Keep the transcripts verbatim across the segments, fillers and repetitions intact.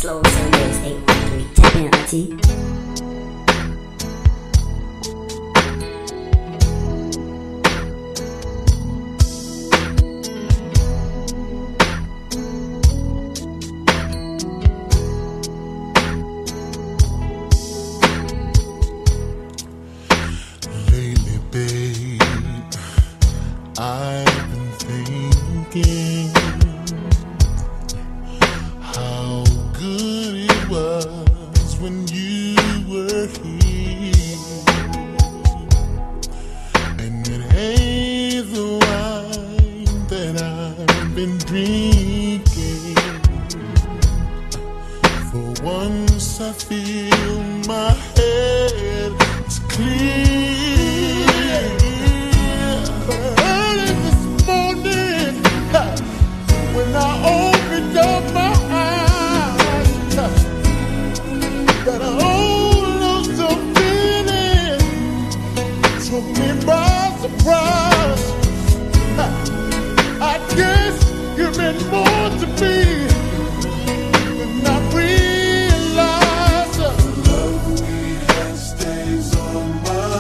Slow Serious eight one three. Tap in, auntie. Lately, babe, I've been thinking how good it was when you were here, and it ain't the wine that I've been drinking. For once I feel my head is clear. Early this morning, when I opened up my eyes, that old lonesome feeling took me by surprise. I guess you meant more to me than I realized. The love we had stays on my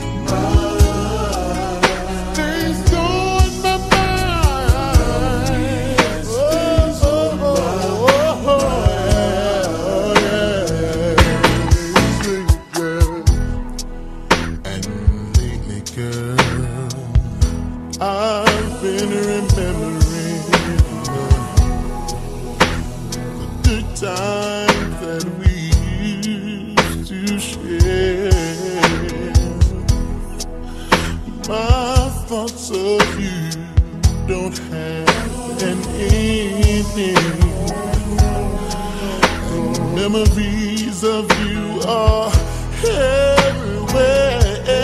mind. Stays on my mind. Oh, oh, oh, oh, yeah, girl. And lately, girl, I've been remembering the good times that we used to share. My thoughts of you don't have an ending. The memories of you are everywhere.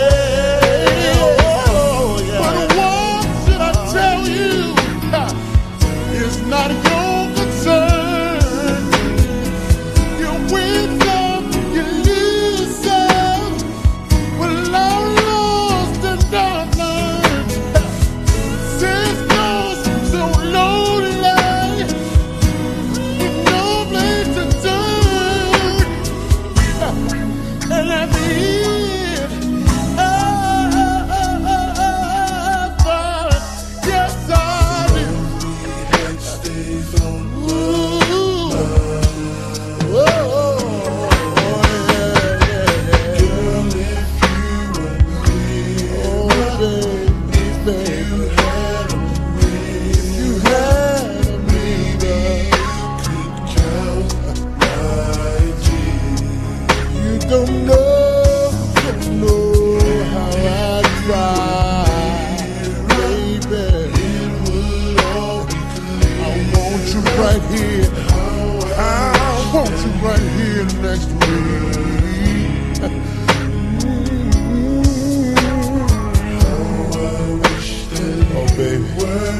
Oh, yeah. But what should I tell you? It's not your concern. You win some, you lose some. Well, I'm lost and not learned. Since goes so lonely, with no place to turn. And at the end, I, I, I, I thought, yes, I did. Ooh, oh, oh, yeah, yeah, yeah. Girl, if you agree, oh, baby, baby, if you had me, baby, could count my tears. You don't know, don't know how I tried, baby. It would all be clear. I want you right here. I want you right here next to me. Oh, baby.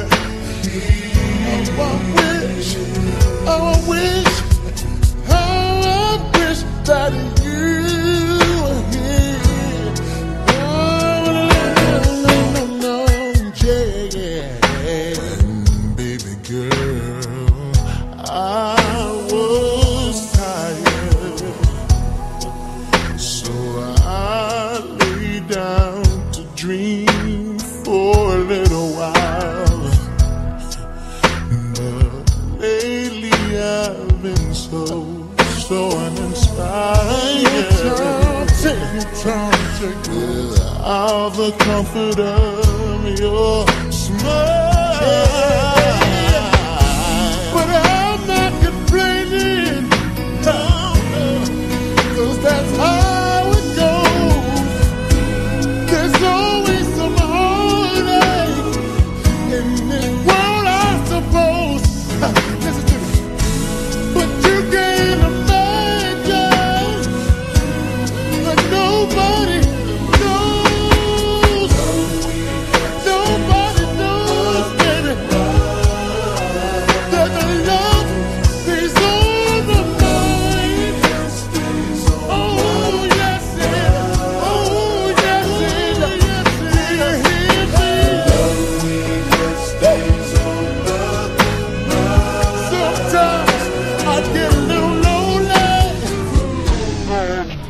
How I wish, how I wish, how I wish that you were here. Oh, no, no, no, no, yeah. Baby girl, I was tired, so I lay down to dream for a little while. But lately I've been so, so uninspired. Take your time, take your time. All the comfort of your smile. But I'm not complaining, 'cause that's how it goes. There's always some heartache in this world, I suppose. Listen to me. But you can't imagine that nobody knows. Nobody knows Thank you.